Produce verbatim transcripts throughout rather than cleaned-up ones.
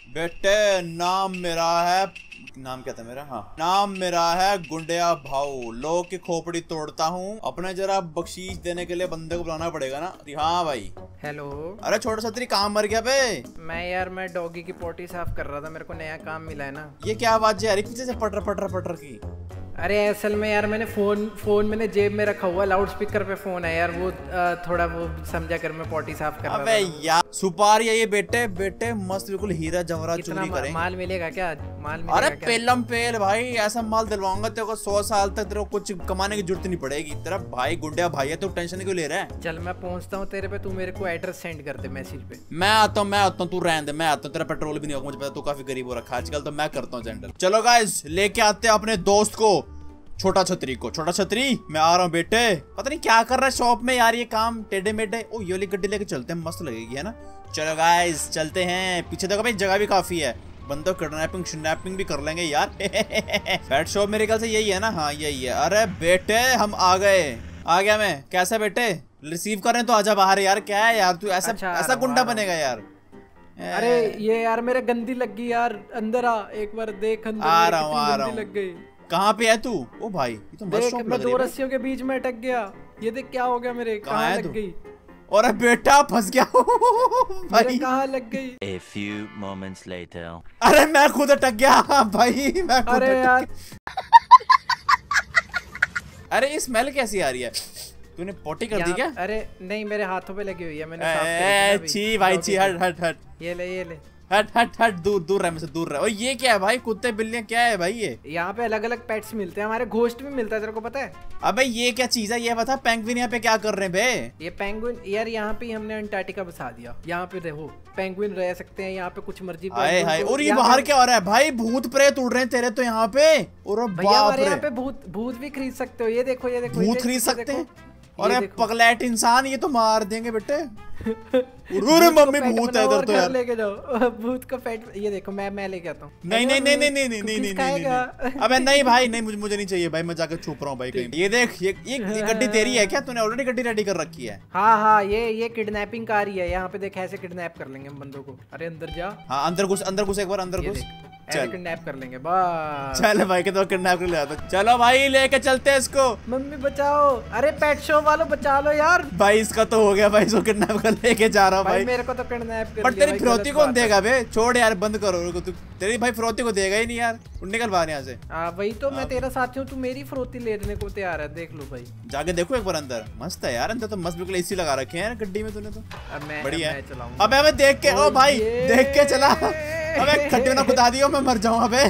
बेटे नाम मेरा है, नाम क्या था मेरा, हाँ नाम मेरा है गुंडिया भाऊ। लोग की खोपड़ी तोड़ता हूँ। अपने जरा बख्शीश देने के लिए बंदे को बुलाना पड़ेगा ना। हाँ भाई। हेलो। अरे छोटा सा तेरी काम मर गया बे। मैं यार मैं डॉगी की पोटी साफ कर रहा था, मेरे को नया काम मिला है ना। ये क्या आवाज है पीछे से पटर पटर पटर की? अरे असल में यार मैंने फोन फोन मैंने जेब में रखा हुआ, लाउड स्पीकर पे फोन है यार, वो आ, थोड़ा वो समझा कर मैं पोटी साफ कर रहा था। अबे यार सुपारी है ये बेटे, बेटे मस्त बिल्कुल हीरा जवाहरात चोरी करेंगे। माल मिलेगा क्या? माल मिलेगा? अरे पेलम पेल भाई, ऐसा माल दिलवाऊंगा तेरे को, सौ साल तक तेरे को कुछ कमाने की जरूरत नहीं पड़ेगी। तेरा भाई गुंडिया भाई है, तू टेंशन क्यों ले रहा है? चल मैं पहुंचता हूँ तेरे पे, तू मेरे को एड्रेस सेंड कर दे मैसेज पे। मैं आता हूँ मैं आता हूँ तू रहने दे, मैं आता हूँ। तेरा पेट्रोल भी नहीं होगा, मुझे पता तू काफी गरीब हो रखा है आजकल, तो मैं करता हूँ जेंडल। चलो गाइस लेके आते हैं अपने दोस्त को, छोटा छतरी को। छोटा छतरी मैं आ रहा हूँ बेटे। पता नहीं क्या कर रहा है शॉप में यार, ये काम टेढ़े मेढ़े। ओ ये वाली गड्डी लेके चलते हैं, मस्त लगेगी है ना। चलो गाइस चलते हैं। पीछे देखो भाई जगह भी काफी है, बंदो किडनैपिंग शिडनैपिंग भी कर लेंगे यार। पेट शॉप मेरे ख्याल से यही है ना? हाँ यही है। अरे बेटे हम आ गए। आ गया मैं। कैसा बेटे? रिसीव कर रहे हैं तो आजा बाहर यार। क्या है यार तू ऐसा अच्छा, ऐसा गुंडा बनेगा यार? अरे ये यार मेरे गंदी लग गई यार, अंदर आ एक बार देख। अंदर आ रहा हूँ आ रहा हूँ। लग गई। कहाँ पे है तू? ओ भाई ये तो मस्त शॉप लग रही है। मैं दो रस्सियों के बीच में अटक गया। ये देख क्या हो गया मेरे, कहाँ लग गई? और बेटा फंस गया भाई। कहाँ लग गई? A few moments later. अरे मैं खुद अटक गया भाई, मैं खुद अरे यार। अरे ये स्मेल कैसी आ रही है? तूने पोटी कर दी क्या? अरे नहीं मेरे हाथों पे लगी हुई है, मैंने साफ कर दी। छी भाई छी, हट हट हट। ये ले ये ले हट हट हट, दूर दूर रह, मुझसे दूर रह। और ये क्या है भाई? कुत्ते बिल्लियां क्या है भाई? ये यहाँ पे अलग अलग पेट्स मिलते हैं, हमारे घोस्ट भी मिलता है, तेरे को पता है? अबे ये क्या चीज है? ये बता पेंगुइन यहाँ पे क्या कर रहे हैं बे? ये पेंगुइन यार यहाँ पे हमने अंटार्कटिका बसा दिया। यहाँ पे देखो पेंगुइन रह सकते हैं यहाँ पे, कुछ मर्जी। हाय हाय। और ये बाहर क्या हो रहा है भाई? भूत प्रेत उड़ रहे हैं तेरे तो यहाँ पे। और भैया हमारे यहाँ पे भूत भूत भी खरीद सकते हो। ये देखो ये देखो भूत खरीद सकते हैं। और पगलैट इंसान, ये तो मार देंगे बेटे। मम्मी भूत है इधर तो यार। लेके जाओ भूत का पेट। ये देखो मैं मैं लेके आता हूँ। नहीं नहीं नहीं नहीं नहीं नहीं नहीं नहीं। अबे नहीं भाई नहीं, मुझे मुझे नहीं चाहिए भाई, मैं जाकर छुप रहा हूँ भाई कहीं। ये देख ये ये गड्डी तेरी है क्या? तूने ऑलरेडी गड्डी रेडी कर रखी है? हाँ हाँ ये ये किडनैपिंग कार ही है। यहाँ पे देख ऐसे किडनैप कर लेंगे हम बंदों को। अरे अंदर जा। हाँ अंदर घुस, अंदर घुस, एक बार अंदर घुस। चल किडनैप कर लेंगे बस। चल भाई के तो किडनैप कर ले आता। चलो भाई लेके चलते हैं इसको। मम्मी बचाओ। अरे पेट शॉप वालों बचा लो यार। भाई इसका तो हो गया भाई, इसको किडनैप कर लेके जा रहा हूँ भाई। मेरे को तो किडनैप कर लिया। पर तेरी फिरौती कौन देगा बे? छोड़ यार बंद करो। तू तेरी भाई फिरौती को देगा ही नहीं यार। निकल बाहर यहाँ से। हाँ वही तो मैं तेरा साथी हूँ, तू मेरी फिरौती लेने को तैयार है। देख लो भाई, जाके देखो एक बार अंदर। मस्त है यार अंदर तो, मस्त बिल्कुल एसी लगा रखे हैं गड्डी में तूने तो। अब मैं बढ़िया है। चलाऊंगा। अबे अबे देख के, ओ भाई देख के चला। अबे खड्डे ना खुदा दियो, मैं मर जाऊं। अबे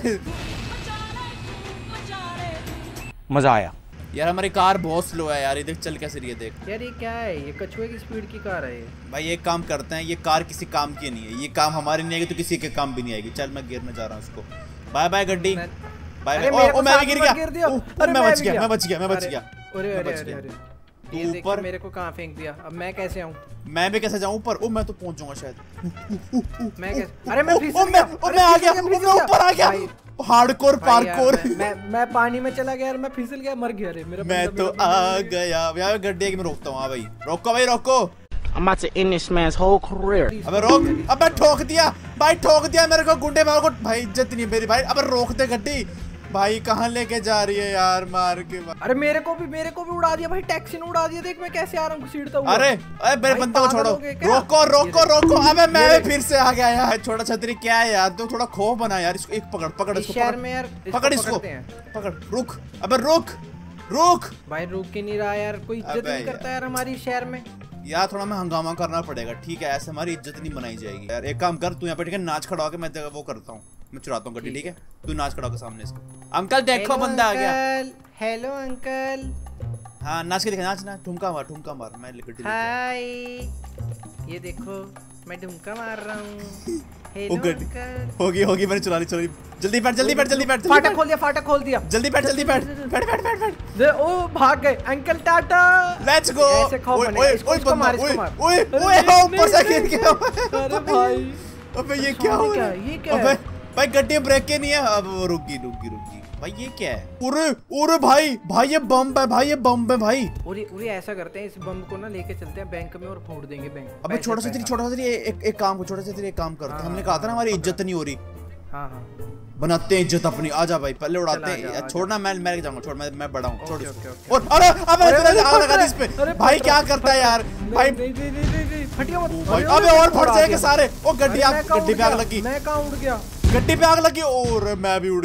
मजा आया यार। हमारी कार बहुत स्लो है यार, ये देख चल कैसे रही है देख। यार ये क्या है? ये कछुए की स्पीड की कार है ये। भाई एक काम करते हैं, ये कार किसी काम की नहीं है। ये काम हमारी नहीं आएगी तो किसी के काम भी नहीं आएगी। चल मैं गिरने जा रहा हूँ उसको। बाय बाय गड्डी बाय बाय। ओ मैं भी गिर गया। मैं बच गया मैं बच गया मैं बच गया। अरे अरे अरे ये देख मेरे को कहाँ फेंक दिया। अब मैं कैसे आऊँ? मैं भी कैसे जाऊँ ऊपर? ओ मैं तो पहुंच जाऊंगा शायद। मैं कैसे? अरे मैं फिसल गया। ओ मैं आ गया, मैं ऊपर आ गया। Hardcore parkour. मैं मैं पानी में चला गया यार, मैं फिसल गया, मर गया रे मेरा। मैं तो आ गया यार गड्डी में रोकता हूँ। हाँ भाई रोको भाई रोको। I'm about to end this man's whole career. अबे रोक। अबे ठोक दिया भाई, ठोक दिया मेरे को गुंडे भाई को। भाई इज्जत नहीं मेरी भाई। अबे रोक दे गड्डी भाई। कहाँ लेके जा रही है यार मार के? अरे मेरे को भी मेरे को भी उड़ा दिया भाई, टैक्सी ने उड़ा दिया। देख मैं कैसे आ रहा हूँ घसीटता हुआ। अरे अरे मेरे बंदे को छोड़ो। रोको रोको रोको। अबे मैं भी फिर से आ गया यार। छोटा छतरी क्या है यार? तो थोड़ा खौफ बना यार इसको। एक पकड़ पकड़ इसको। शहर में यार पकड़ इसको पकड़। रुक अबे रुक रुक भाई। रुक के नहीं रहा यार, कोई इज्जत नहीं करता यार हमारी शहर में यार। थोड़ा मैं हंगामा करना पड़ेगा ठीक है? ऐसे हमारी इज्जत नहीं बनाई जाएगी यार। एक काम कर, तू यहाँ पे ठीक है नाच खड़ा होकर मैं वो करता हूँ, मैं चुराता हूँ गड्डी ठीक है? तू नाच खड़ा होकर सामने इसको। अंकल देखो बंदा आ गया। Hello uncle. हाँ नाच के दिखा, नाच ना, ठुमका मार ठुमका मार। मैं गड्डी हाय ये देखो मैं ठुमका मार रहा हूँ। Hello uncle. होगी होगी मैंने चुरा ली चुरा ली। जल्दी बैठ जल्दी बैठ जल्दी बैठ। फाटक खोल दिया फाटक खोल दिया। जल्दी बैठ जल्दी बैठ बैठ बैठ बैठ बैठ। ओ भाग गए अंकल टाटा। Let's go. ऐसे खौफ बने। इसको इसको मार इसको मार। ओए ओए ऊपर से गिर गया। अरे भाई अबे ये क्या हो रहा है? ये क्या है? अबे भाई गड्डी ब्रेक के नहीं है। अब वो रुक गई रुक गई रुक गई। भाई ये क्या है? उरे उरे भाई भाई ये बम है भाई, ये बम है भाई। और ये ऐसा करते हैं, इस बम को ना लेके चलते हैं बैंक में और फोड़ देंगे बैंक। अबे छोटा सा छोटा सा एक एक काम को छोटा सा एक काम करते हैं। हमने कहा था ना हमारी इज्जत नहीं हो रही। हाँ हाँ बनाते हैं इज्जत अपनी। आजा भाई पहले उड़ाते हैं। छोड़ना मैं मैं जाऊंगा, छोड़ मैं मैं बड़ा हूं। छोड़ इसको। और अरे अबे आग लगा दी इस पे। भाई क्या करता है यार भाई? नहीं नहीं नहीं नहीं फटिया मत। अबे और फट जाएंगे सारे। ओ गड्डी आग गड्डी पे आग लगी। मैं कहां उड़ गया? गड्डी पे आग लगी और मैं भी उड़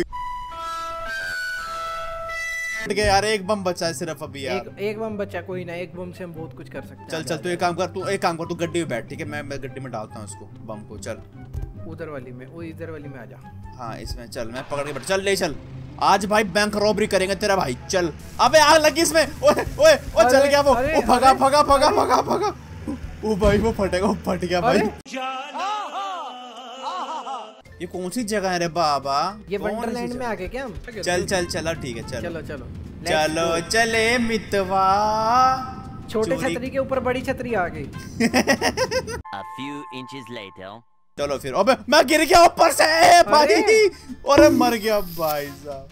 गया यार। एक बम बचा है सिर्फ अभी यार। एक एक बम बचा, कोई ना, एक बम से हम बहुत कुछ कर सकते हैं। चल चल तू एक काम कर, तू एक काम कर, तू गड्डी में बैठ ठीक है। मैं मैं गड्डी में डालता हूँ उसको बम को। चल उधर वाली में, वो इधर वाली में आ जा। हाँ इसमें चल, मैं पकड़ के बैठ। चल ले चल, आज भाई बैंक रॉबरी करेंगे तेरा भाई। चल अबे आग लगी इसमें। ओए ओए ओ चल गया वो। ओ भगा भगा भगा भगा भगा। ओ भाई वो फटेगा, वो फट गया भाई। ये कौन सी जगह है रे बाबा? ये वंडरलैंड में आ गए क्या हम? चल चल चलो ठीक है। चल चलो चलो चलो चले मितवा। छोटे छतरी के ऊपर बड़ी छतरी आ गई। A few inches later. चलो फिर। अबे मैं गिर गया ऊपर से भाई। और मर गया भाई साहब।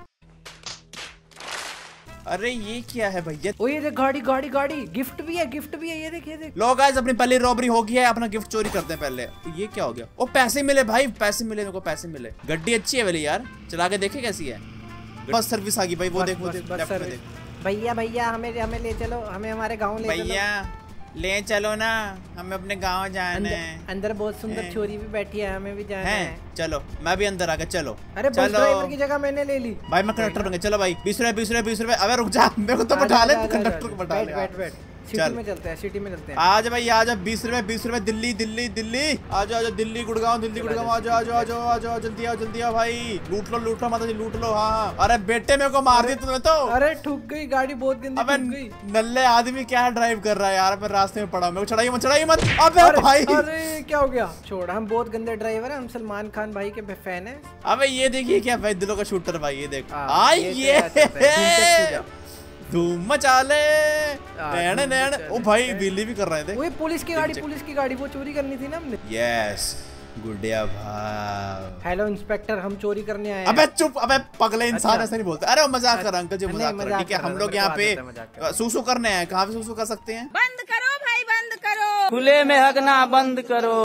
अरे ये क्या है भैया? ओ ये देख गाड़ी गाड़ी गाड़ी, गिफ्ट भी है, गिफ्ट भी है। ये देख ये देख। लो गाइस अपनी पहली रॉबरी हो गई है, अपना गिफ्ट चोरी करते हैं पहले। ये क्या हो गया? ओ पैसे मिले भाई, पैसे मिले मेरे को, पैसे मिले। गड्डी अच्छी है वाली यार, चला के देखे कैसी है। बस सर्विस आ गई भाई। वो देख वो देख लेफ्ट में देख। भैया भैया हमें हमें ले चलो, हमें हमारे गांव ले चलो। भैया ले चलो ना, हमें अपने गांव जाना है। अंदर बहुत सुंदर छोरी भी बैठी है, हमें भी जाना है। चलो मैं भी अंदर आ गया। चलो अरे बस ड्राइवर की जगह मैंने ले ली भाई। मैं कंडक्टर बन गया। चलो भाई बीस रुपए बीस रुपए बीस रुपए। अबे रुक जा, मेरे को तो बैठा ले, कंडक्टर को बैठा ले। बैठ बैठ सिटी में चलते हैं, सिटी में चलते हैं। आज भाई आ जा। बीस रुपए बीस रुपए। दिल्ली दिल्ली दिल्ली आ जाओ, आ जाओ दिल्ली गुड़गांव, दिल्ली गुड़गांव आ जाओ, आ जाओ, आ जाओ, आ जाओ, जल्दी आओ, जल्दी आओ भाई। लूट लो लूट लो माता जी, लूट लो। हाँ अरे बेटे मेरे को मार दी तूने तो। अरे ठुक गई गाड़ी, बहुत गंदी ठुक गई। नल्ले आदमी क्या ड्राइव कर रहा है यार? मैं रास्ते में पड़ा, मेरे को चढ़ाई मत चढ़ाई मत। अबे भाई अरे क्या हो गया? छोड़, हम बहुत गंदे ड्राइवर हैं, हम सलमान खान भाई के फैन हैं। अबे ये देखिए क्या भाई, दिलों का शूटर भाई। ये देख आई ये धूम मचा ले। नैन नैन। ओ भाई बिल्ली भी कर रहे थे। वो पुलिस की गाड़ी, पुलिस की गाड़ी, वो चोरी करनी थी ना हमने। यस गुडिया भाई। हेलो इंस्पेक्टर, हम चोरी करने आए हैं। अबे चुप, अबे पगले इंसान ऐसे नहीं बोलते। अरे मजाक कर अंकल जी, मजाक कर। ठीक है हम लोग यहाँ पे सूसू करने आए। कहाँ पे सूसू कर सकते हैं? बंद करो भाई, बंद करो। खुले में हगना बंद करो।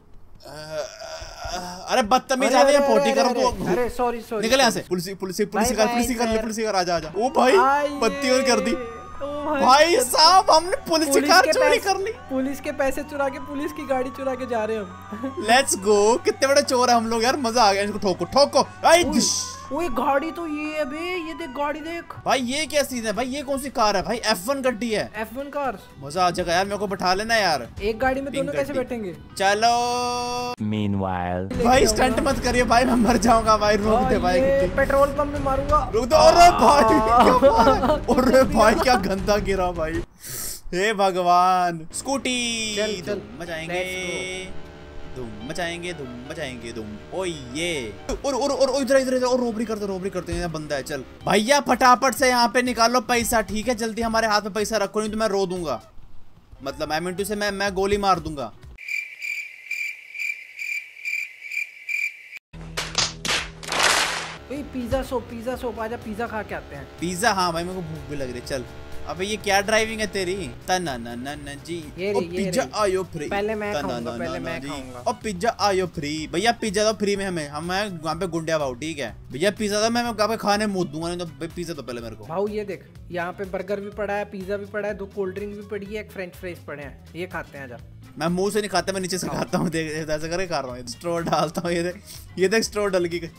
अरे बदतमीज आ गया, पोटी करो तो। अरे सॉरी सॉरी, निकल यहाँ से। पुलिस पुलिस पुलिस कर पुलिस कर ले, पुलिस कर। आजा आजा। ओ भाई बत्ती और कर दी भाई साहब। हमने पुलिस की कार चोरी कर ली। पुलिस के पैसे चुरा के पुलिस की गाड़ी चुरा के जा रहे हैं हम। Let's go. कितने बड़े चोर है हम लोग यार, मजा आ गया। इनको ठोको ठोको। ओए गाड़ी तो ये है बे, ये देख गाड़ी देख भाई। ये क्या सीन है भाई? ये कौन सी कार है भाई? एफ वन गड्डी है। F one car. मजा आ जाएगा यार, मेरे को बैठा लेना यार। एक गाड़ी में दोनों कैसे बैठेंगे? चलो Meanwhile. भाई स्टंट मत करिए भाई, मैं मर जाऊंगा भाई। रोक दे भाई, पेट्रोल पंप में मारूंगा। रुक दो। अरे भाई अरे भाई क्या गंदा गिरा भाई। हे भगवान। स्कूटी चल मचाएंगे, धूम मचाएंगे, धूम मचाएंगे, धूम। ओ ये और और और इधर इधर और रोबरी करते रोबरी करते हैं। बंदा है। चल भैया फटाफट से यहाँ पे निकालो पैसा, ठीक है? जल्दी हमारे हाथ में पैसा रखो, नहीं तो मैं रो दूंगा। मतलब आई मिनटू से मैं मैं गोली मार दूंगा। पिज्जा शॉप, पिज्जा शॉप आजा, पिज्जा खा के आते हैं। पिज्जा? हाँ भाई मेरे को भूख भी लग रही है। चल अबे ये क्या ड्राइविंग है तेरी? तना ना ना ना जी। ये ओ पिज्जा आयो फ्री। पहले मैं खाऊंगा, पहले मैं खाऊंगा। और पिज्जा आयो फ्री। भैया पिज्जा तो फ्री में हमें, हम वहाँ पे गुंडिया भाव, ठीक है भैया? पिज्जा तो मैं वहाँ पे खाने मुँह दूंगा, नहीं तो पिज्जा तो पहले मेरे को। भाऊ ये देख, यहाँ पे बर्गर भी पड़ा है, पिज्जा भी पड़ा है, दो कोल्ड ड्रिंक भी पड़ी है, एक फ्रेंच फ्राइज पड़े हैं। ये खाते हैं आजा। मैं मुंह से नहीं खाता, मैं नीचे से खाता हूँ। देख ऐसे करके खा रहा हूँ। स्ट्रो डालता हूँ। ये देख, ये देख स्ट्रो डल गई।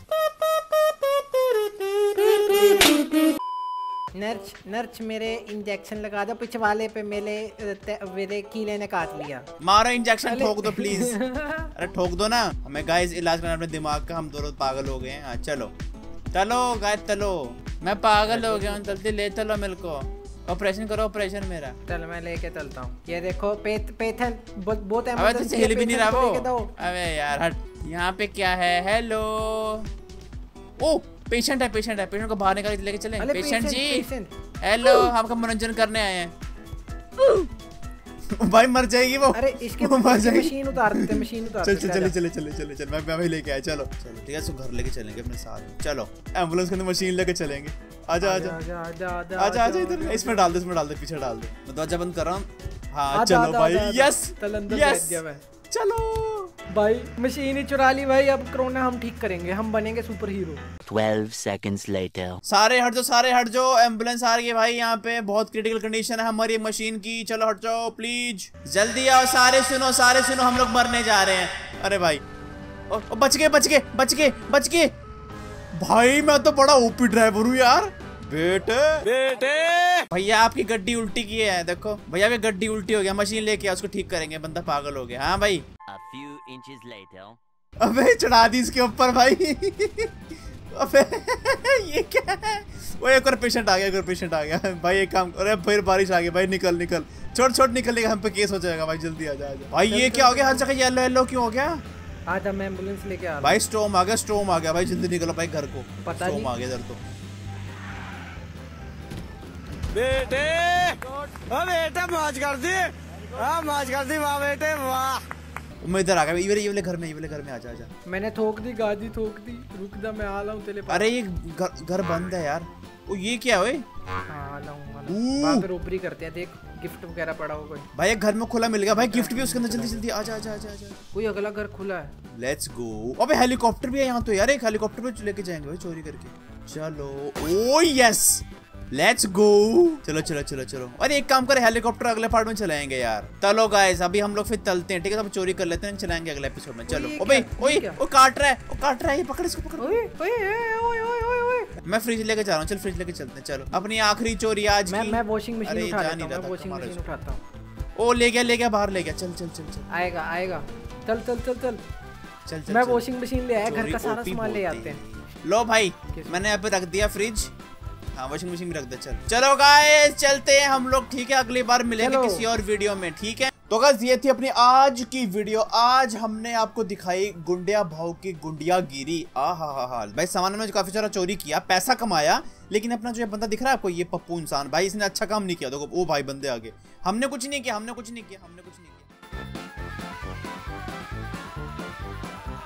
नर्च नर्च मेरे इंजेक्शन लगा दो, पिछवाले पे मेरे मेरे कीले ने काट लिया। मारो इंजेक्शन, ठोक दो प्लीज। अरे ठोक दो ना। हमें गाइस इलाज करना अपने दिमाग का, हम दोनों पागल हो गए हैं। चलो चलो गाइस चलो, मैं पागल हो गया हूँ, जल्दी ले चलो मेरे को। ऑपरेशन करो, ऑपरेशन मेरा। चल मैं लेके चलता हूँ। ये देखो पेथ पेथन बहुत अबे तुझसे हिल भी नहीं रहा वो। अबे यार हट। यहाँ पे क्या है? हेलो। ओ पेशेंट है, पेशेंट है। पेशेंट को बाहर निकाल के लेके चलें। पेशेंट जी हेलो, हम आपका मनोरंजन करने आए हैं। भाई मर जाएगी वो। अरे इसके वो मर जाएगी। मशीन उतार देते, मशीन उतार चल देते। चल चले चले चले चले चल मैं मैं लेके आया। चलो चलो ठीक है, इसको घर लेके चलेंगे अपने साथ। चलो एम्बुलेंस के अंदर मशीन लेके चलेंगे। आजा आजा आजा आजा आजा आजा आजा इधर, इसमें डाल दे, इसमें डाल दे, पीछे डाल दे। मैं दरवाजा बंद कर रहा हूँ। हाँ आजा, चलो आजा, भाई, आजा, यस चल अंदर बैठ यस गया मैं। चलो भाई मशीन ही चुरा ली भाई, अब कोरोना हम ठीक करेंगे, हम बनेंगे superhero. Twelve seconds later. सारे हट जाओ, सारे हट जाओ, एम्बुलेंस आ रही है भाई, यहाँ पे बहुत क्रिटिकल कंडीशन है हमारी मशीन की। चलो हट जाओ प्लीज, जल्दी आओ, सारे सुनो, सारे सुनो, हम लोग मरने जा रहे हैं। अरे भाई ओ, ओ, बच गए बच गए बच गए बच गए भाई, मैं तो बड़ा ओपी ड्राइवर हूँ यार। बेटे बेटे भैया आपकी गड्डी उल्टी की है, देखो भैया की गड्डी उल्टी हो गया, मशीन लेके आओ, उसको ठीक करेंगे, बंदा पागल हो गया। हाँ भाई। A few inches later. अबे चढ़ा दी इसके ऊपर भाई। अबे ये क्या है? वो एक और पेशेंट आ गया, एक और पेशेंट आ गया भाई। एक काम, अरे फिर बारिश आ गई भाई, निकल निकल, छोड़ छोड़ निकलने का, हम पे केस हो जाएगा भाई, जल्दी आ जा आजा। भाई ये क्या हो गया, हर जगह येलो येलो क्यों हो गया? आजा मैं एम्बुलेंस लेके आ रहा हूं। भाई स्टॉर्म आ गया, स्टॉर्म आ गया भाई, जल्दी निकलो भाई घर को, पता स्टॉर्म नहीं। आ गया इधर तो। बेटे ओ बेटे मौज कर दी, हां मौज कर दी, वाह बेटे वाह। मैं इधर आ गया, ये वाले ये वाले घर में, ये वाले घर में आजा आजा। मैंने ठोक दी गाड़ी, ठोक दी, रुक जा मैं आ रहा हूं तेरे पास। अरे ये घर घर बंद है यार। ओ ये क्या है? हां आ रहा हूं, आ रहा ऊ। हूं। वहां पे रोबरी करते हैं, देख गिफ्ट वगैरह पड़ा हो कोई। भाई एक घर में खुला मिल गया भाई, गिफ्ट भी उसके अंदर, जल्दी जल्दी आजा आजा आजा आजा। कोई अगला घर खुला है। Let's go. अबे हेलीकॉप्टर भी है यहाँ तो यार, एक हेलीकॉप्टर पे लेके जाएंगे भाई चोरी करके। चलो ओ यस लेट्स गो। चलो चलो चलो चलो। अरे एक काम करे, हेलीकॉप्टर अगले पार्ट में चलाएंगे यार। चलो गाइस अभी हम लोग फिर चलते हैं, ठीक है? सब चोरी कर लेते हैं, चलाएंगे अगले एपिसोड में। चलो ये ओबे क्या? ओए ये क्या? वो काट रहा है, वो काट रहा है, ये पकड़ इसको पकड़। ओए ओए ओए ओए ओए ओए। मैं फ्रिज लेके जा रहा हूँ, चल फ्रिज लेके चलते हैं। चलो अपनी आखिरी चोरी आज मैं की। मैं वॉशिंग मशीन अरे, उठा जा लेता नहीं हूं, रहा मैं था वॉशिंग हमारे मशीन से। उठाता हूं। ओ ले गया ले गया, बाहर ले गया। चल चल चल चल आएगा आएगा, चल चल चल चल चल चल। मैं चल। वॉशिंग मशीन ले आया, घर चोरी का सारा ओपी सामान ले बोलते आते हैं। हैं। लो भाई मैंने यहाँ पे रख दिया फ्रिज। हाँ वॉशिंग मशीन भी रख दे। चल चलो गाइस चलते हैं हम लोग, ठीक है? अगली बार मिलेंगे चलो। किसी और वीडियो में, ठीक है? तो गाइस ये थी अपनी आज की वीडियो। आज हमने आपको दिखाई गुंडिया भाव की गुंडियागिरी। आ हा हा हा भाई, सामान में काफी सारा चोरी किया, पैसा कमाया, लेकिन अपना जो ये बंदा दिख रहा है आपको, ये पप्पू इंसान भाई, इसने अच्छा काम नहीं किया। देखो ओ भाई बंदे आगे, हमने कुछ नहीं किया, हमने कुछ नहीं किया, हमने कुछ नहीं किया।